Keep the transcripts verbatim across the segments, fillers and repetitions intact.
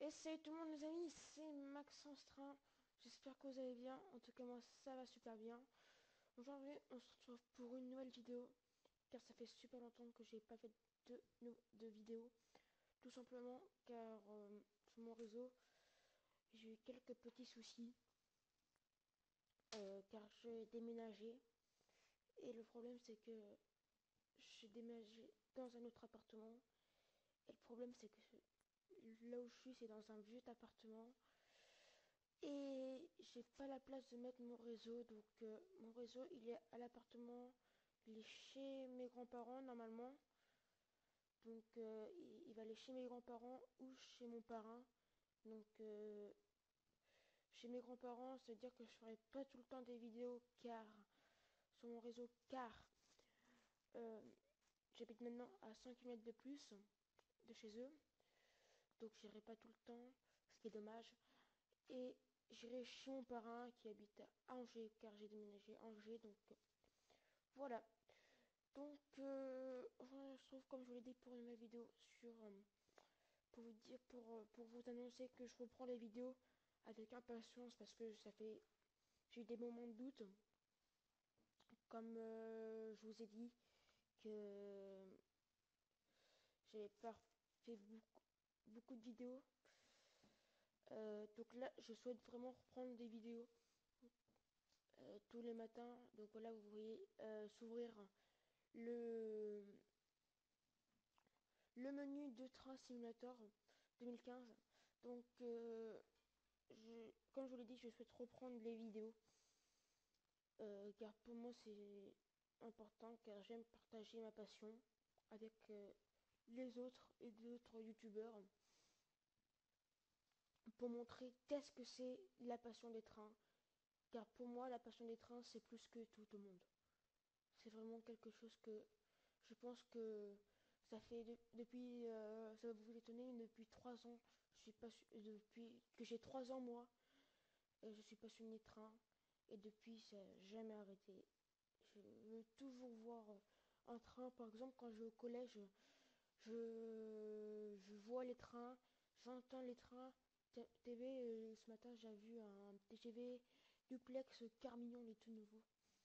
Et salut tout le monde les amis, c'est Maxence Train. J'espère que vous allez bien. En tout cas moi ça va super bien. Aujourd'hui on se retrouve pour une nouvelle vidéo. Car ça fait super longtemps que j'ai pas fait de, nou- de vidéo. Tout simplement car euh, sur mon réseau j'ai eu quelques petits soucis. euh, car j'ai déménagé. Et le problème c'est que j'ai déménagé dans un autre appartement. Et le problème c'est que là où je suis c'est dans un vieux appartement. Et j'ai pas la place de mettre mon réseau, donc euh, mon réseau il est à l'appartement, il est chez mes grands-parents normalement. Donc euh, il, il va aller chez mes grands-parents ou chez mon parrain. Donc euh, chez mes grands-parents, c'est-à-dire que je ferai pas tout le temps des vidéos car sur mon réseau car euh, j'habite maintenant à cinq kilomètres de plus de chez eux. Donc j'irai pas tout le temps, ce qui est dommage. Et j'irai chez mon parrain qui habite à Angers car j'ai déménagé à Angers. Donc euh, voilà. Donc, euh, enfin, je trouve, comme je vous l'ai dit pour une nouvelle vidéo, sur, euh, pour vous dire, pour, euh, pour vous annoncer que je reprends les vidéos avec impatience parce que ça fait, j'ai eu des moments de doute, comme euh, je vous ai dit que j'avais pas fait beaucoup, beaucoup de vidéos. Euh, donc là, je souhaite vraiment reprendre des vidéos euh, tous les matins. Donc là, vous voyez euh, s'ouvrir le le menu de Train Simulator deux mille quinze. Donc, euh, je, comme je vous l'ai dit, je souhaite reprendre les vidéos. Euh, car pour moi, c'est important, car j'aime partager ma passion avec euh, les autres et d'autres youtubeurs pour montrer qu'est-ce que c'est la passion des trains. Car pour moi, la passion des trains, c'est plus que tout au monde. C'est vraiment quelque chose que je pense que ça fait de- depuis, euh, ça va vous étonner, mais depuis trois ans, je suis pas depuis que j'ai trois ans moi, euh, je suis passionné de train et depuis ça n'a jamais arrêté. Je veux toujours voir euh, un train. Par exemple, quand je vais au collège, je, je vois les trains, j'entends les trains. T- TV, euh, ce matin, j'ai vu un T G V duplex Carmignon, les tout nouveaux.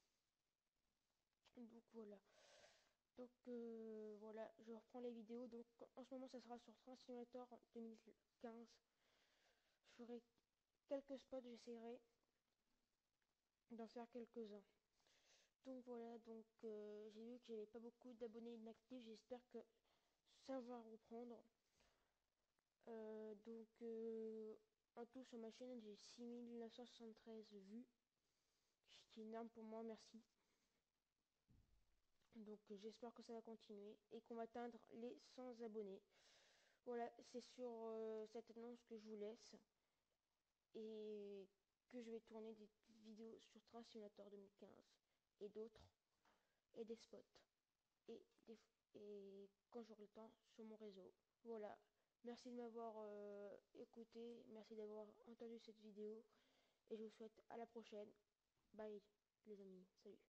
Donc voilà. Donc euh, voilà, je reprends les vidéos. Donc en ce moment, ça sera sur Train Simulator deux mille quinze. Je ferai quelques spots, j'essaierai d'en faire quelques-uns. Donc voilà, donc euh, j'ai vu que j'avais pas beaucoup d'abonnés inactifs. J'espère que ça va reprendre. Euh, donc euh, en tout sur ma chaîne, j'ai six mille neuf cent soixante-treize vues, ce qui est énorme pour moi, merci. Donc euh, j'espère que ça va continuer et qu'on va atteindre les cent abonnés. Voilà, c'est sur euh, cette annonce que je vous laisse et que je vais tourner des vidéos sur Train Simulator deux mille quinze et d'autres et des spots et, des, et quand j'aurai le temps sur mon réseau. Voilà, merci de m'avoir euh, écouté, merci d'avoir entendu cette vidéo et je vous souhaite à la prochaine. Bye les amis, salut.